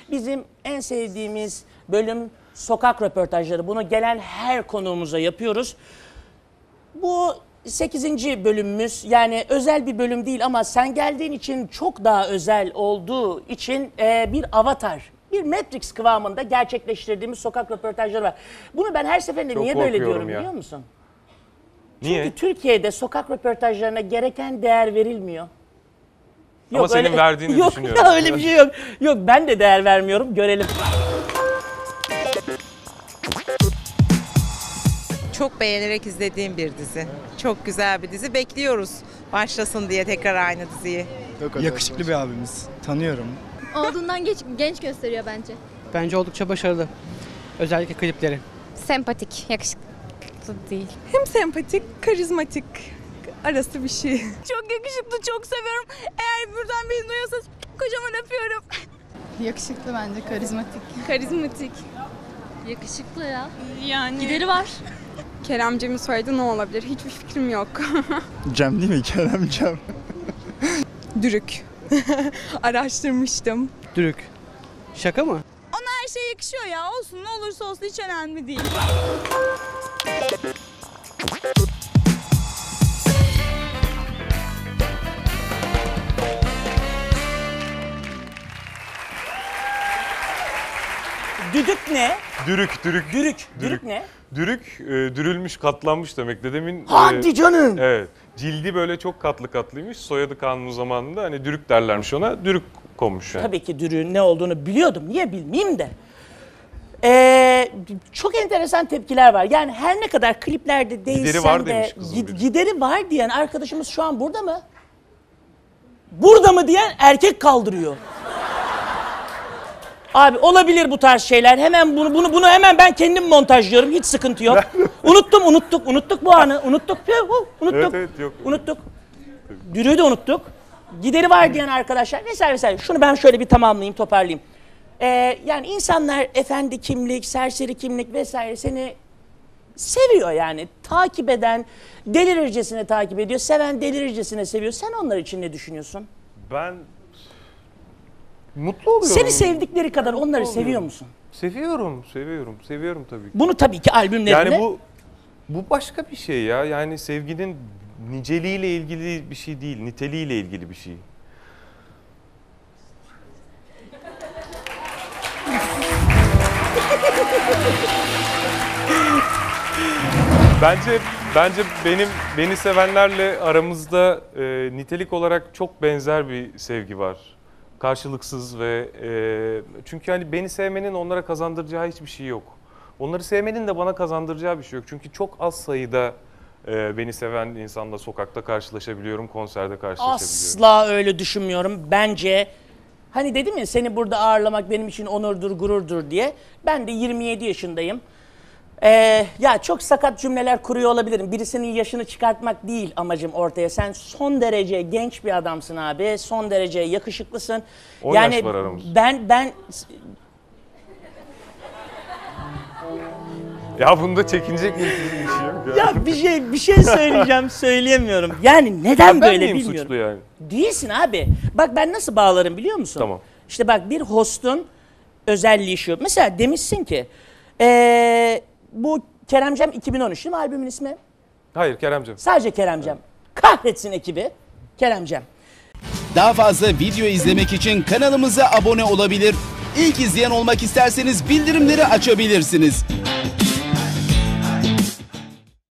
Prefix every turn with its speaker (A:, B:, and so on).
A: Bizim en sevdiğimiz bölüm sokak röportajları. Bunu gelen her konuğumuza yapıyoruz. Bu 8. bölümümüz, yani özel bir bölüm değil ama sen geldiğin için çok daha özel olduğu için bir avatar, bir Matrix kıvamında gerçekleştirdiğimiz sokak röportajları var. Bunu ben her seferinde
B: çok
A: niye böyle diyorum
B: ya.
A: biliyor musun?
B: Niye?
A: Çünkü Türkiye'de sokak röportajlarına gereken değer verilmiyor.
B: Ama
A: Yok,
B: senin verdiğini
A: yok,
B: düşünüyorum.
A: Yok ya, öyle bir şey yok. Yok, ben de değer vermiyorum, görelim.
C: Çok beğenerek izlediğim bir dizi. Çok güzel bir dizi. Bekliyoruz başlasın diye tekrar aynı diziyi.
D: Yakışıklı bir abimiz. Tanıyorum.
E: Olduğundan genç gösteriyor bence.
F: Bence oldukça başarılı. Özellikle klipleri.
E: Sempatik, yakışıklı değil.
G: Hem sempatik, karizmatik arası bir şey. Çok yakışıklı, çok seviyorum. Eğer buradan beni duyuyorsanız kocaman öpüyorum.
H: Yakışıklı bence, karizmatik.
G: Karizmatik.
E: Yakışıklı ya.
G: Yani
E: Gideri var.
G: Kerem Cem'i söyledi, ne olabilir? Hiçbir fikrim yok.
D: Cem değil mi? Kerem Cem.
G: Dürük. Araştırmıştım.
F: Dürük. Şaka mı?
G: Ona her şey yakışıyor ya. Olsun, ne olursa olsun hiç önemli değil.
A: Düdük ne?
B: Dürük.
A: Dürük ne?
B: Dürük, dürülmüş, katlanmış demek. Dedemin
A: Hadi canım.
B: evet, cildi böyle çok katlıymış. Soyadı Kanunu zamanında hani dürük derlermiş ona. Dürük konmuş yani.
A: Tabii ki dürüğün ne olduğunu biliyordum. Niye bilmeyeyim de. Çok enteresan tepkiler var. Yani her ne kadar kliplerde değilsen
B: Gideri var
A: de
B: demiş kızım biri.
A: gideri var diyen arkadaşımız şu an burada mı? Burada mı diyen erkek kaldırıyor. Abi olabilir bu tarz şeyler. Hemen bunu hemen ben kendim montajlıyorum. Hiç sıkıntı yok. Unuttuk bu anı. Unuttuk.
B: Evet, yok.
A: Unuttuk. Dürüğü de unuttuk. Gideri var diyen arkadaşlar vesaire. Şunu ben şöyle bir tamamlayayım, toparlayayım. Yani insanlar efendi kimlik, serseri kimlik vesaire seni seviyor yani. Takip eden delirircesine takip ediyor. Seven delirircesine seviyor. Sen onlar için ne düşünüyorsun?
B: Ben mutlu oluyorum.
A: Seni sevdikleri kadar onları seviyor musun?
B: Seviyorum tabii ki.
A: Bunu tabii ki albümlerinde...
B: Yani bu başka bir şey ya. Yani sevginin niceliğiyle ilgili bir şey değil, niteliğiyle ilgili bir şey. Bence beni sevenlerle aramızda nitelik olarak çok benzer bir sevgi var. Karşılıksız ve çünkü hani beni sevmenin onlara kazandıracağı hiçbir şey yok. Onları sevmenin de bana kazandıracağı bir şey yok. Çünkü çok az sayıda beni seven insanla sokakta karşılaşabiliyorum, konserde karşılaşabiliyorum.
A: Asla öyle düşünmüyorum. Bence hani dedim ya seni burada ağırlamak benim için onurdur, gururdur diye. Ben de 27 yaşındayım. Ya çok sakat cümleler kuruyor olabilirim. Birisinin yaşını çıkartmak değil amacım ortaya. Sen son derece genç bir adamsın abi. Son derece yakışıklısın.
B: 10
A: yani
B: yaş var aramızda.
A: Ben
B: Ya bunda çekinecek bir şey yok ya.
A: ya bir şey söyleyeceğim, söyleyemiyorum. Yani neden
B: Ben
A: böyle
B: miyim
A: bilmiyorum.
B: suçlu yani?
A: Değilsin abi. Bak ben nasıl bağlarım biliyor musun?
B: Tamam.
A: İşte bak bir hostun özelliği şu. Mesela demişsin ki bu Keremcem 2013 değil mi albümün ismi?
B: Hayır Keremciğim.
A: Sadece Keremcem. Kahretsin ekibi. Keremcem.
I: Daha fazla video izlemek için kanalımıza abone olabilir. İlk izleyen olmak isterseniz bildirimleri açabilirsiniz.